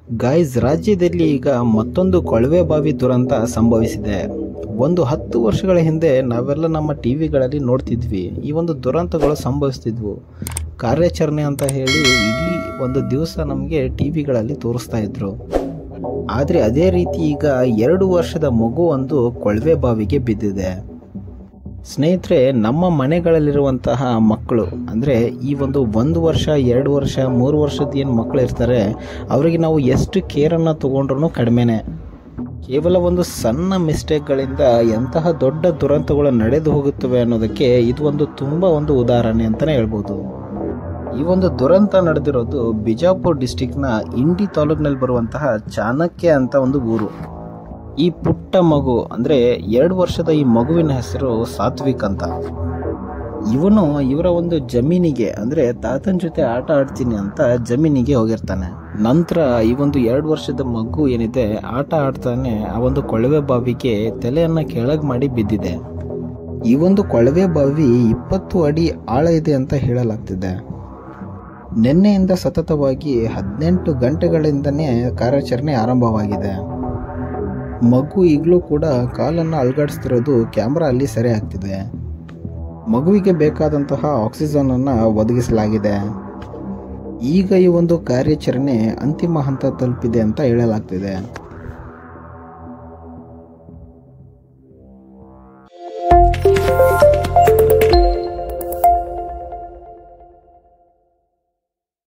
Guys, ರಾಜ್ಯದಲ್ಲಿ ಈಗ ಮತ್ತೊಂದು ಕೊಳವೆ ಬಾವಿ ದುರಂತ ಸಂಭವಿಸಿದೆ. 10 ವರ್ಷಗಳ ಹಿಂದೆ ನಾವೆಲ್ಲ ನಮ್ಮ ಟಿವಿಗಳಲ್ಲಿ ನೋಡ್ತಿದ್ವಿ, ಈ ಒಂದು ದುರಂತಗಳು ಸಂಭವಿಸ್ತಿದ್ವು. ಕಾರ್ಯಾಚರಣೆ ಅಂತ ಹೇಳಿ ಇಡೀ ಒಂದು ದಿವಸ ನಮಗೆ ಟಿವಿಗಳಲ್ಲಿ ತೋರಿಸ್ತಾ ಇದ್ರು. ಆದರೆ ಅದೇ ರೀತಿ ಈಗ 2 ವರ್ಷದ ಮಗು ಒಂದು ಕೊಳವೆ ಬಾವಿಗೆ ಬಿದ್ದಿದೆ. ಸ್ನೇಹಿತರೆ, ನಮ್ಮ ಮನೆಗಳಲ್ಲಿರುವಂತಹ ಮಕ್ಕಳು ಅಂದರೆ ಈ ಒಂದು 1 ವರ್ಷ 2 ವರ್ಷ 3 ವರ್ಷದ ಏನು ಮಕ್ಕಳು ಇರ್ತಾರೆ, ಅವರಿಗೆ ನಾವು ಎಷ್ಟು ಕೇರನ್ನು ತಗೊಂಡ್ರೂ ಕಡಿಮೆನೆ. ಕೇವಲ ಒಂದು ಸಣ್ಣ ಮಿಸ್ಟೇಕ್ಗಳಿಂದ ಎಂತಹ ದೊಡ್ಡ ದುರಂತಗಳು ನಡೆದು ಹೋಗುತ್ತವೆ ಅನ್ನೋದಕ್ಕೆ ಇದು ತುಂಬ ಒಂದು ಉದಾಹರಣೆ ಅಂತಲೇ ಹೇಳ್ಬೋದು. ಈ ಒಂದು ದುರಂತ ನಡೆದಿರೋದು ಬಿಜಾಪುರ ಡಿಸ್ಟಿಕ್ನ ಇಂಡಿ ತಾಲೂಕಿನಲ್ಲಿ ಬರುವಂತಹ ಚಾಣಕ್ಯ ಅಂತ ಒಂದು ಊರು. ಈ ಪುಟ್ಟ ಮಗು ಅಂದರೆ 2 ವರ್ಷದ ಈ ಮಗುವಿನ ಹೆಸರು ಸಾತ್ವಿಕ್ ಅಂತ. ಇವರ ಒಂದು ಜಮೀನಿಗೆ ಅಂದರೆ ತಾತನ ಜೊತೆ ಆಟ ಆಡ್ತೀನಿ ಅಂತ ಜಮೀನಿಗೆ ಹೋಗಿರ್ತಾನೆ. ನಂತರ ಈ ಒಂದು 2 ವರ್ಷದ ಮಗು ಏನಿದೆ ಆಟ ಆಡ್ತಾನೆ ಆ ಒಂದು ಕೊಳವೆ ಬಾವಿಗೆ ತಲೆಯನ್ನು ಕೆಳಗೆ ಮಾಡಿ ಬಿದ್ದಿದೆ. ಈ ಒಂದು ಕೊಳವೆ ಬಾವಿ 20 ಅಡಿ ಆಳ ಇದೆ ಅಂತ ಹೇಳಲಾಗ್ತಿದೆ. ನಿನ್ನೆಯಿಂದ ಸತತವಾಗಿ 18 ಗಂಟೆಗಳಿಂದನೇ ಕಾರ್ಯಾಚರಣೆ ಆರಂಭವಾಗಿದೆ. ಮಗು ಈಗಲೂ ಕೂಡ ಕಾಲನ್ನು ಅಲುಗಾಡಿಸ್ತಿರೋದು ಕ್ಯಾಮ್ರಾ ಅಲ್ಲಿ ಸೆರೆ ಆಗ್ತಿದೆ. ಮಗುವಿಗೆ ಬೇಕಾದಂತಹ ಆಕ್ಸಿಜನ್ ಅನ್ನು ಒದಗಿಸಲಾಗಿದೆ. ಈಗ ಈ ಒಂದು ಕಾರ್ಯಾಚರಣೆ ಅಂತಿಮ ಹಂತ ತಲುಪಿದೆ ಅಂತ ಹೇಳಲಾಗ್ತಿದೆ.